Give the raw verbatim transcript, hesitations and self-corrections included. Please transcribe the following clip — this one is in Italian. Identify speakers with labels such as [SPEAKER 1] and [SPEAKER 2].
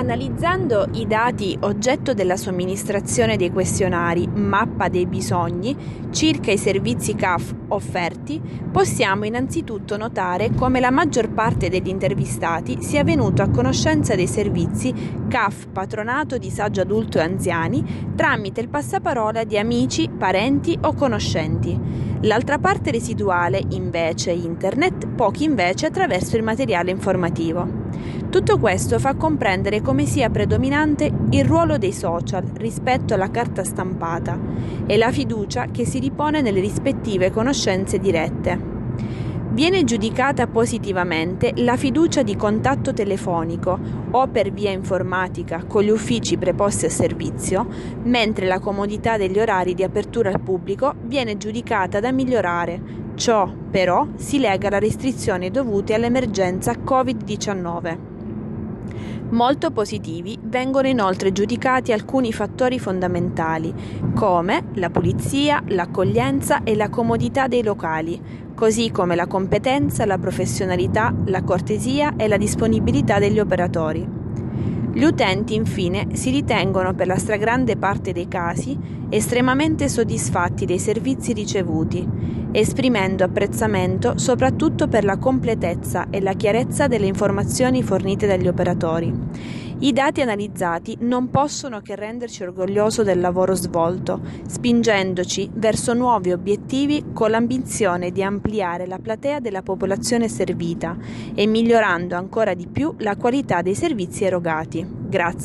[SPEAKER 1] Analizzando i dati oggetto della somministrazione dei questionari Mappa dei bisogni circa i servizi C A F offerti, possiamo innanzitutto notare come la maggior parte degli intervistati sia venuto a conoscenza dei servizi C A F Patronato Disagio Adulto e Anziani tramite il passaparola di amici, parenti o conoscenti. L'altra parte residuale, invece, internet, pochi invece attraverso il materiale informativo. Tutto questo fa comprendere come sia predominante il ruolo dei social rispetto alla carta stampata e la fiducia che si ripone nelle rispettive conoscenze dirette. Viene giudicata positivamente la fiducia di contatto telefonico o per via informatica con gli uffici preposti a servizio, mentre la comodità degli orari di apertura al pubblico viene giudicata da migliorare. Ciò, però, si lega alle restrizioni dovute all'emergenza covid diciannove. Molto positivi vengono inoltre giudicati alcuni fattori fondamentali, come la pulizia, l'accoglienza e la comodità dei locali, così come la competenza, la professionalità, la cortesia e la disponibilità degli operatori. Gli utenti, infine, si ritengono per la stragrande parte dei casi estremamente soddisfatti dei servizi ricevuti, esprimendo apprezzamento soprattutto per la completezza e la chiarezza delle informazioni fornite dagli operatori. I dati analizzati non possono che renderci orgogliosi del lavoro svolto, spingendoci verso nuovi obiettivi con l'ambizione di ampliare la platea della popolazione servita e migliorando ancora di più la qualità dei servizi erogati. Grazie.